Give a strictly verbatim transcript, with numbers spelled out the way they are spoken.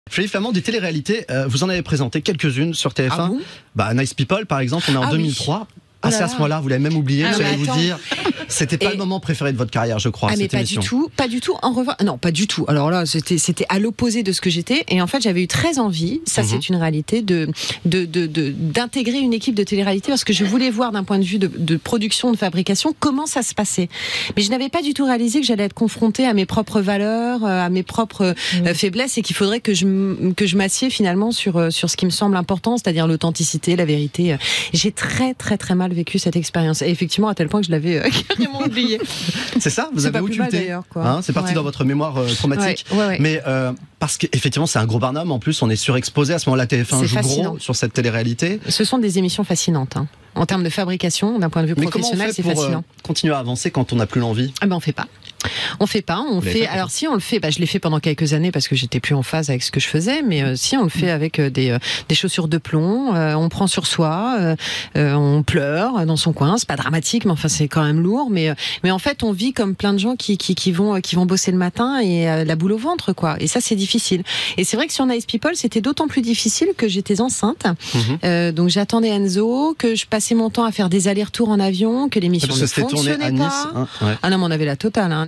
Philippe Flamand, des téléréalités, euh, vous en avez présenté quelques-unes sur T F un. Ah bon bah, Nice People, par exemple, on est en ah deux mille trois. Oui. Ah, c'est à ce moment-là, vous l'avez même oublié, ah, j'allais vous dire. C'était pas Et... le moment préféré de votre carrière, je crois, ah, cette mais pas émission. du tout, pas du tout. En revanche, non, pas du tout. Alors là, c'était c'était à l'opposé de ce que j'étais. Et en fait, j'avais eu très envie, ça mm-hmm. c'est une réalité, de de de d'intégrer une équipe de télé-réalité parce que je voulais voir d'un point de vue de, de production, de fabrication, comment ça se passait. Mais je n'avais pas du tout réalisé que j'allais être confrontée à mes propres valeurs, à mes propres mm. euh, faiblesses, et qu'il faudrait que je que je m'assieds finalement sur sur ce qui me semble important, c'est-à-dire l'authenticité, la vérité. J'ai très très très mal vécu cette expérience. Et effectivement, à tel point que je l'avais euh, carrément oublié. C'est ça, vous avez occulté. Hein, c'est parti ouais. dans votre mémoire euh, traumatique. Ouais, ouais, ouais. Mais euh, parce qu'effectivement, c'est un gros barnum. En plus, on est surexposé. À ce moment-là, T F un joue gros sur cette télé-réalité. Ce sont des émissions fascinantes. Hein. En termes de fabrication, d'un point de vue Mais professionnel, c'est fascinant. Euh, continuer à avancer quand on n'a plus l'envie. Ah ben on fait pas. On fait pas. On fait. fait alors si on le fait, bah, je l'ai fait pendant quelques années parce que j'étais plus en phase avec ce que je faisais. Mais euh, si on le fait avec euh, des euh, des chaussures de plomb, euh, on prend sur soi, euh, euh, on pleure dans son coin. C'est pas dramatique, mais enfin c'est quand même lourd. Mais euh, mais en fait, on vit comme plein de gens qui qui, qui vont qui vont bosser le matin et euh, la boule au ventre, quoi. Et ça, c'est difficile. Et c'est vrai que sur Nice People, c'était d'autant plus difficile que j'étais enceinte. Mm-hmm. Euh, donc j'attendais Enzo, que je passais mon temps à faire des allers-retours en avion, que l'émission ne fonctionnait à Nice, pas. Hein, ouais. Ah non, mais on avait la totale. Hein.